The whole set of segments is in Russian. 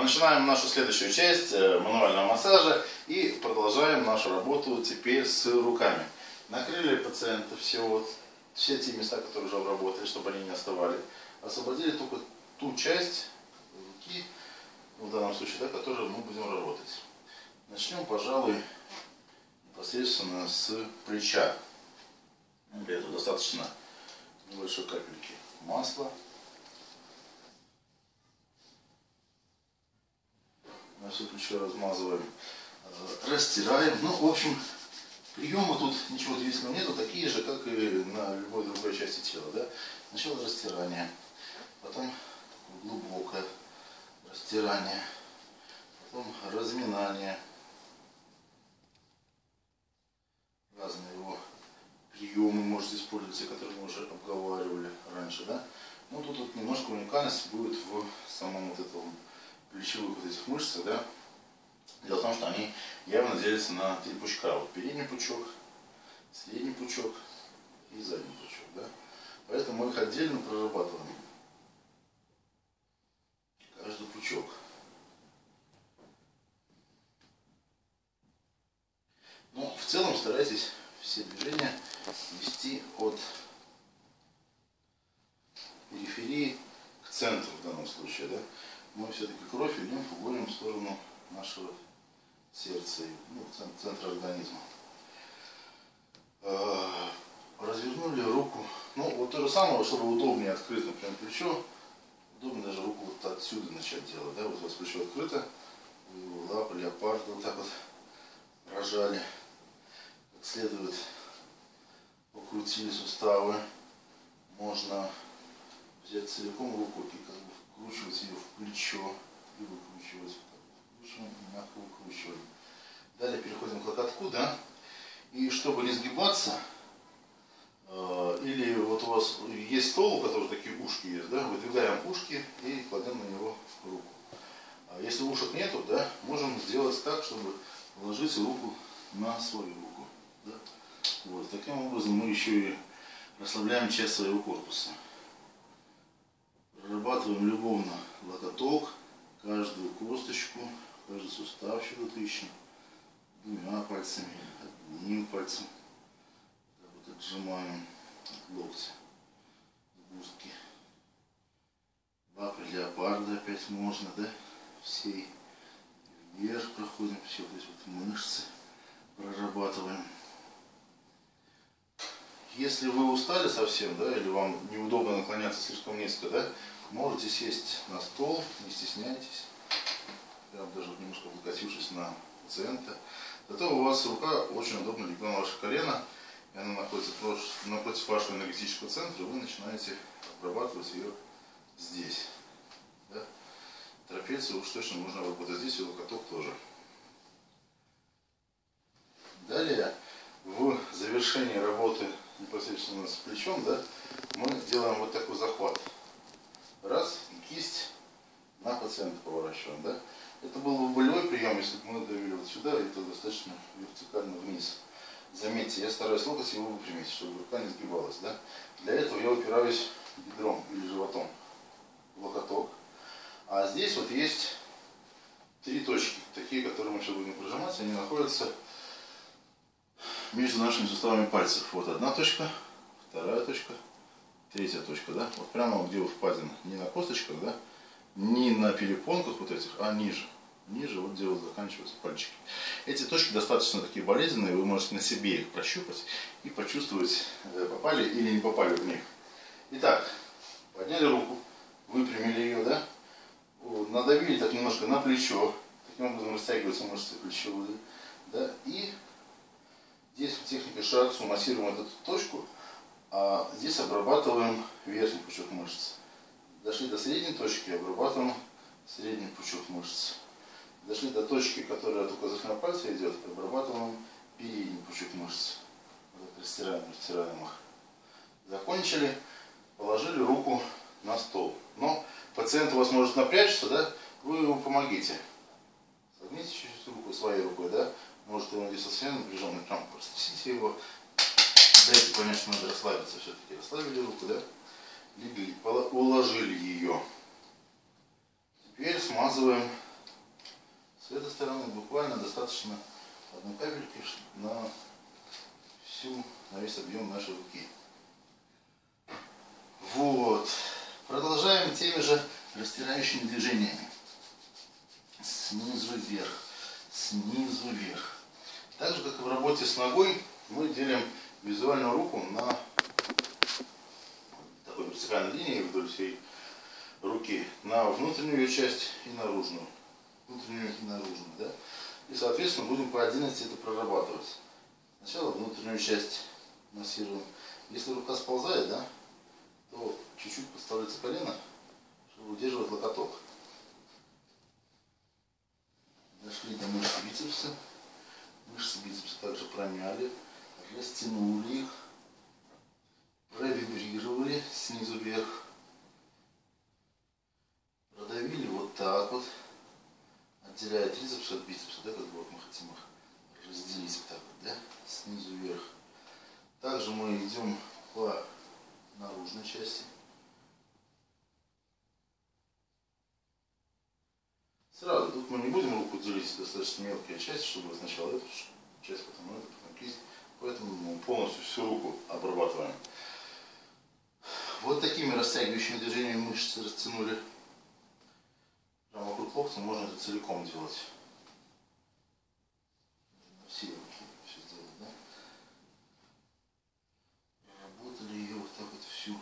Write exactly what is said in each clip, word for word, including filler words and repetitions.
начинаем нашу следующую часть мануального массажа и продолжаем нашу работу теперь с руками. Накрыли пациента все, вот, все те места, которые уже обработали, чтобы они не оставали. Освободили только ту часть руки, в данном случае, да, которую мы будем работать. Начнем, пожалуй, непосредственно с плеча. Для этого достаточно небольшой капельки масла. На все плечо размазываем, растираем. Ну, в общем, приемы тут ничего удивительного нету, такие же, как и на любой другой части тела. Да? Сначала растирание, потом глубокое растирание, потом разминание. Разные его приемы можете использовать, те, которые мы уже обговаривали раньше. Да? Ну, тут вот немножко уникальность будет в самом вот этом плечевых вот этих мышцах, да. Дело в том, что они явно делятся на три пучка. Вот передний пучок, средний пучок и задний пучок, да. Поэтому мы их отдельно прорабатываем. Каждый пучок. Но в целом старайтесь все движения вести от периферии к центру в данном случае, да. Мы все-таки кровь и лимфу гоним в сторону нашего сердца, ну, центра организма. Развернули руку. Ну, вот то же самое, чтобы удобнее открыть, например, плечо. Удобно даже руку вот отсюда начать делать. Да? Вот у вас плечо открыто, вы лапы, леопард вот так вот прожали. Как следует покрутили суставы. Можно взять целиком руку и как бы вкручивать ее в плечо и выкручивать. Вкручиваем и мягко выкручиваем. Далее переходим к локотку, да. И чтобы не сгибаться, э, или вот у вас есть стол, у которого такие ушки есть, да, выдвигаем ушки и кладем на него руку. А если ушек нету, да, можем сделать так, чтобы положить руку на свою руку. Да. Вот. Таким образом мы еще и расслабляем часть своего корпуса. Прорабатываем любовно локоток, каждую косточку, каждый сустав что-то ищем. Двумя пальцами, одним пальцем. Так вот отжимаем от локтя, сгустки. Лапы леопарда опять можно, да? Всей вверх проходим, все вот эти вот мышцы прорабатываем. Если вы устали совсем, да, или вам неудобно наклоняться слишком низко, да, можете сесть на стол, не стесняйтесь, прям даже немножко облокотившись на пациента. Зато у вас рука очень удобно легла на ваше колено, и она находится напротив вашего энергетического центра, и вы начинаете обрабатывать ее здесь. Да. Трапецию уж точно можно работать здесь, и локоток тоже. Далее, в завершении работы непосредственно с плечом, да, мы делаем вот такой захват. Раз, и кисть на пациента поворачиваем, да. Это был бы болевой прием, если бы мы давили вот сюда, и то достаточно вертикально вниз. Заметьте, я стараюсь локоть его выпрямить, чтобы рука не сгибалась, да. Для этого я упираюсь бедром или животом в локоток. А здесь вот есть три точки, такие, которые мы сейчас будем прижимать, они находятся между нашими суставами пальцев. Вот одна точка, вторая точка, третья точка, да. Вот прямо вот где вы впадина, не на косточках, да, не на перепонках вот этих, а ниже. Ниже, вот где вот заканчиваются пальчики. Эти точки достаточно такие болезненные, вы можете на себе их прощупать и почувствовать, попали или не попали в них. Итак, подняли руку, выпрямили ее, да, надавили так немножко на плечо, таким образом растягиваются мышцы плечевые, да, и здесь техника шиатсу массируем эту точку, а здесь обрабатываем верхний пучок мышц. Дошли до средней точки, обрабатываем средний пучок мышц. Дошли до точки, которая от указательного пальца идет, обрабатываем передний пучок мышц. Вот растираем, растираем их. Закончили, положили руку на стол. Но пациент у вас может напрячься, да, вы ему помогите. Согните чуть-чуть руку своей рукой, да. Может, он здесь совсем напряженный, прям простите его. Дайте понять, что надо расслабиться все-таки. Расслабили руку, да? Легли, уложили ее. Теперь смазываем С этой стороны буквально достаточно одной капельки на всю, на весь объем нашей руки. Вот. Продолжаем теми же растирающими движениями. Снизу вверх, снизу вверх. Так же, как и в работе с ногой, мы делим визуальную руку на такой вертикальной линии вдоль всей руки, на внутреннюю ее часть и наружную. Внутреннюю и наружную, да? И, соответственно, будем по отдельности это прорабатывать. Сначала внутреннюю часть массируем. Если рука сползает, да, то чуть-чуть подставляется колено, чтобы удерживать локоток. Дошли до мышц бицепса. Мышцы бицепса также промяли, растянули их, провибрировали снизу вверх, продавили вот так вот, отделяя трицепс от бицепса, да, как бы вот мы хотим их разделить вот так вот, да, снизу вверх. Также мы идем по наружной части. Сразу, тут мы не будем руку делить, достаточно мелкая часть, чтобы сначала эту часть, потом эту, потом кисть. Поэтому мы полностью всю руку обрабатываем. Вот такими растягивающими движениями мышцы растянули. Прямо вокруг локтя можно это целиком делать. Все руки все сделать, да? Проработали ее вот так вот всю.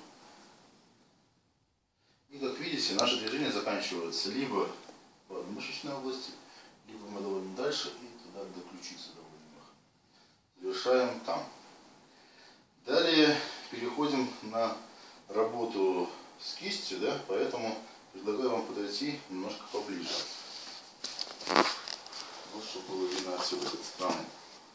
И как видите, наши движения заканчиваются либо в подмышечной области, либо мы доводим дальше и туда до ключицы доводим их. Завершаем там. Далее переходим на работу с кистью, да, поэтому предлагаю вам подойти немножко поближе. Вот, чтобы было видно отсюда, с этой стороны.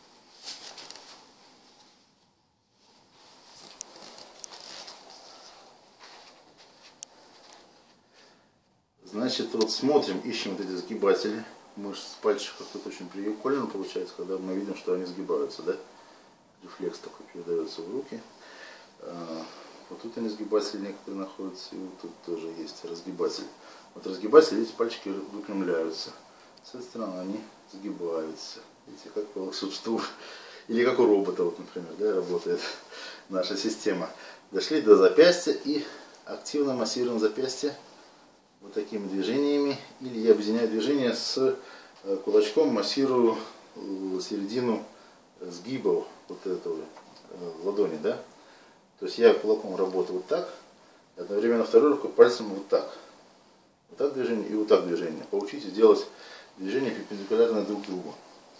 Значит, вот смотрим, ищем вот эти сгибатели мышц пальчиков. Тут очень прикольно получается, когда мы видим, что они сгибаются, да? Рефлекс такой передается в руки. Вот тут они сгибатели некоторые находятся, и вот тут тоже есть разгибатель. Вот разгибатели, эти пальчики выпрямляются. С этой стороны они сгибаются. Видите, как по волшебству. Или как у робота, вот, например, да, работает наша система. Дошли до запястья и активно массируем запястье вот такими движениями. Или я объединяю движение с кулачком, массирую середину сгибов вот этого ладони, да. То есть я кулаком работаю вот так, и одновременно второй рукой пальцем вот так. Вот так движение и вот так движение. Поучитесь делать движения перпендикулярно друг другу.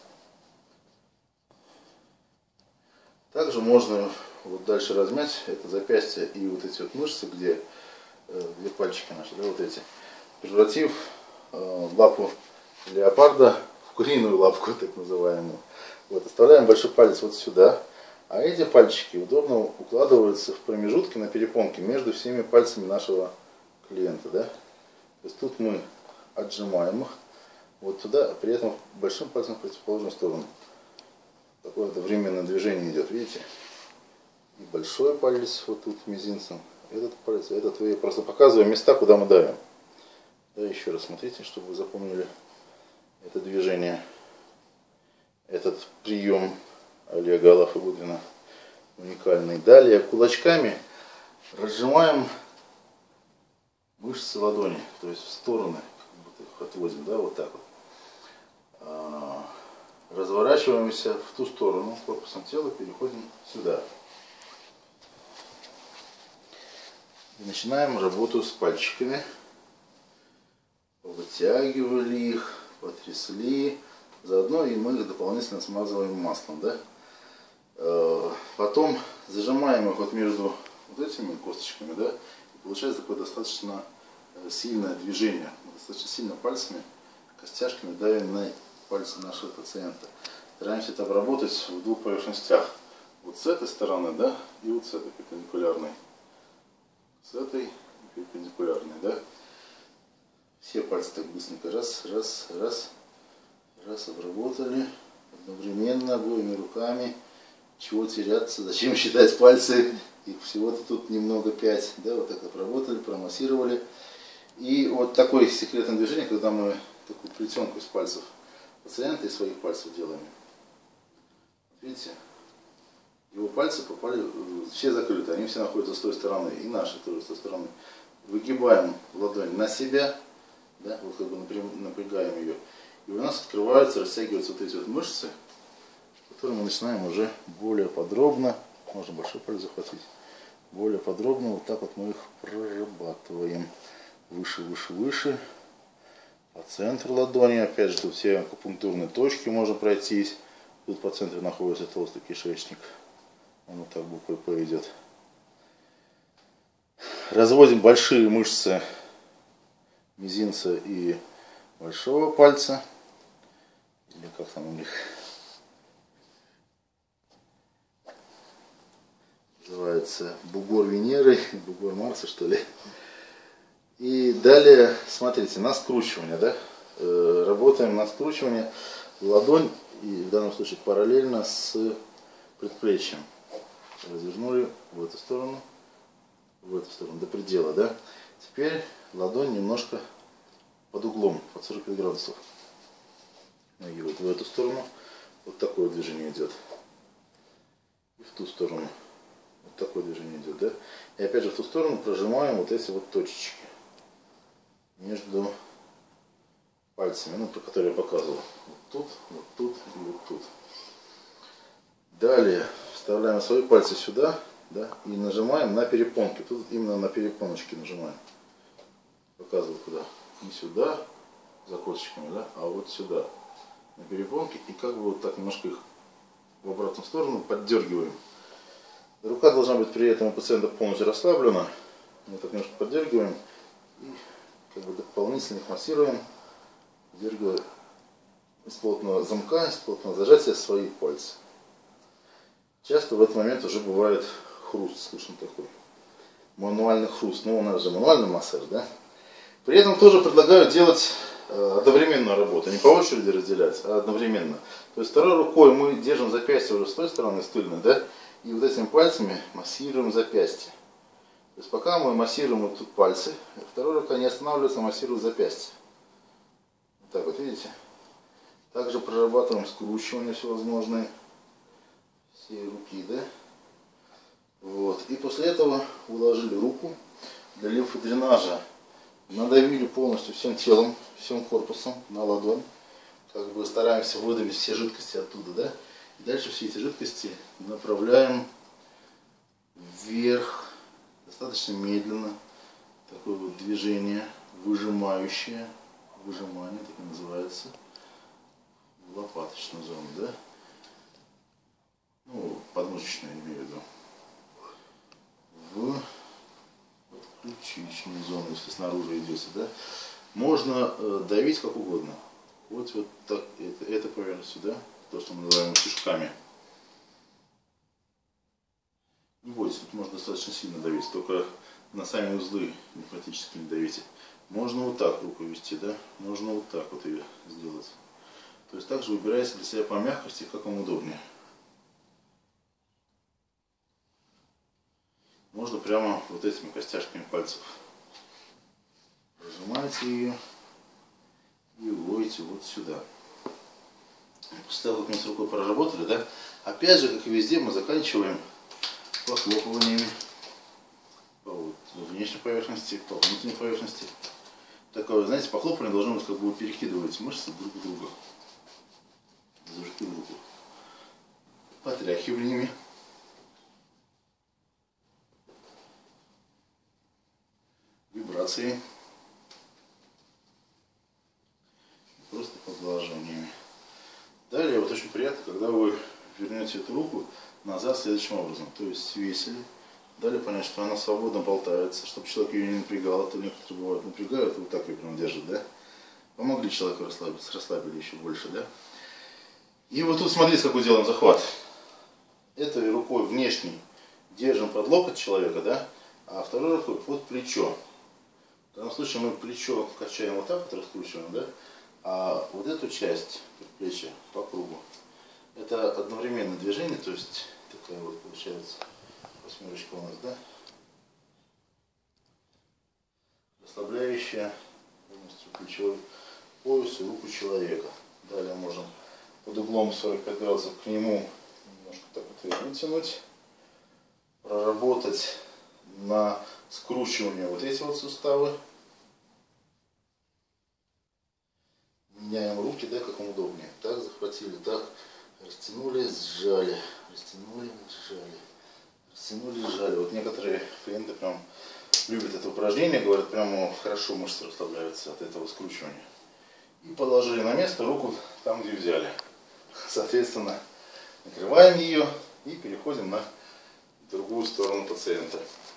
Также можно вот дальше размять это запястье и вот эти вот мышцы, где, где пальчики наши, да, вот эти, превратив э, лапу леопарда в куриную лапку, так называемую. Вот, оставляем большой палец вот сюда. А эти пальчики удобно укладываются в промежутки на перепонке между всеми пальцами нашего клиента, да? То есть тут мы отжимаем их вот туда, при этом большим пальцем в противоположную сторону. Такое одновременное движение идет, видите? И большой палец вот тут мизинцем, этот палец, этот я просто показываю места, куда мы давим. Да, еще раз смотрите, чтобы вы запомнили это движение, этот прием Олега Аллафа-Гудвина уникальный. Далее кулачками разжимаем мышцы ладони, то есть в стороны, как будто их отводим, да, вот так вот. Разворачиваемся в ту сторону, корпусом тела переходим сюда. И начинаем работу с пальчиками. Вытягивали их, потрясли. Заодно и мы их дополнительно смазываем маслом, да? Потом зажимаем их вот между вот этими косточками, да? И получается такое достаточно сильное движение. Мы достаточно сильно пальцами, костяшками давим на пальцы нашего пациента. Стараемся это обработать в двух поверхностях. Вот с этой стороны, да? И вот с этой перпендикулярной. С этой перпендикулярной, да? Все пальцы так быстренько раз, раз, раз. Раз обработали одновременно обоими руками. Чего теряться, зачем считать пальцы? Их всего-то тут немного, пять. Да, вот так обработали, промассировали. И вот такое секретное движение, когда мы такую плетенку из пальцев пациента и своих пальцев делаем. Видите? Его пальцы попали, все закрыты, они все находятся с той стороны, и наши тоже с той стороны. Выгибаем ладонь на себя, да, вот как бы напрягаем ее, и у нас открываются, растягиваются вот эти вот мышцы, которые мы начинаем уже более подробно, можно большой палец захватить, более подробно вот так вот мы их прорабатываем. Выше, выше, выше, по центру ладони, опять же тут все акупунктурные точки можно пройтись, тут по центру находится толстый кишечник. Он вот так буквой П идет. Разводим большие мышцы мизинца и большого пальца. Или как там у них называется, бугор Венеры, бугор Марса, что ли. И далее, смотрите, на скручивание, да? Э, работаем на скручивание ладонь, и в данном случае параллельно с предплечьем. Развернули в эту сторону, в эту сторону, до предела, да? Теперь ладонь немножко под углом, под сорок пять градусов. И вот в эту сторону вот такое движение идет. И в ту сторону вот такое движение идет, да? И опять же в ту сторону прожимаем вот эти вот точечки между пальцами, ну, про которые я показывал. Вот тут, вот тут и вот тут. Далее вставляем свои пальцы сюда, да, и нажимаем на перепонки. Тут именно на перепоночки нажимаем. Показываю куда. Не сюда, за косточками, да, а вот сюда. На перепонки. И как бы вот так немножко их в обратную сторону поддергиваем. Рука должна быть при этом у пациента полностью расслаблена. Мы так немножко поддергиваем. И как бы дополнительно их массируем. Поддергивая из плотного замка, из плотного зажатия свои пальцы. Часто в этот момент уже бывает хруст, слышен такой. Мануальный хруст. Ну, у нас же мануальный массаж, да? При этом тоже предлагаю делать э, одновременную работу. Не по очереди разделять, а одновременно. То есть второй рукой мы держим запястье уже с той стороны, с тыльной, да? И вот этими пальцами массируем запястье. То есть пока мы массируем вот тут пальцы, второй рукой не останавливается, массирует запястье. Вот так вот, видите? Также прорабатываем скручивание всевозможные. Всей руки, да? Вот. И после этого уложили руку для лимфодренажа. Надавили полностью всем телом, всем корпусом на ладонь. Как бы стараемся выдавить все жидкости оттуда, да? И дальше все эти жидкости направляем вверх. Достаточно медленно. Такое вот движение выжимающее. Выжимание, так и называется. В лопаточную зону, да? Ну, подмышечную, я имею в виду. В ключичную зону, если снаружи идете, да. Можно э, давить как угодно. Вот, вот так, это, это поверхность, да, то, что мы называем стежками. Не бойтесь, тут можно достаточно сильно давить, только на сами узлы лимфатически не давите. Можно вот так руку вести, да, можно вот так вот ее сделать. То есть также выбирайте для себя по мягкости, как вам удобнее. Можно прямо вот этими костяшками пальцев. Прожимаете ее и вводите вот сюда. После того, как мы с рукой проработали, да, опять же, как и везде, мы заканчиваем похлопываниями по внешней поверхности, по внутренней поверхности. Такое, знаете, похлопывание должно быть, как бы перекидывать мышцы друг к другу. Из руки в руку. Потряхиваниями. Вибрации. Просто поглаживаниями. Далее вот очень приятно, когда вы вернете эту руку назад следующим образом. То есть свесили. Дали понять, что она свободно болтается, чтобы человек ее не напрягал. А то некоторые бывают напрягают, вот так ее прям держат, да? Помогли человеку расслабиться, расслабили еще больше, да? И вот тут смотрите, какой делаем захват. Этой рукой внешней держим под локоть человека, да? А второй рукой под плечо. В данном случае мы плечо качаем вот так вот, раскручиваем, да? А вот эту часть предплечья по кругу. Это одновременное движение, то есть такая вот получается восьмерочка у нас, да? Расслабляющая полностью плечевой поясу и руку человека. Далее можем под углом сорок пять градусов к нему немножко так вот ее вытянуть, проработать на скручивание вот эти вот суставы. Меняем руки, да, как вам удобнее. Так, захватили, так, растянули, сжали, растянули, сжали, растянули, сжали. Вот некоторые клиенты прям любят это упражнение, говорят, прямо хорошо мышцы расслабляются от этого скручивания. И положили на место руку там, где взяли. Соответственно, накрываем ее и переходим на другую сторону пациента.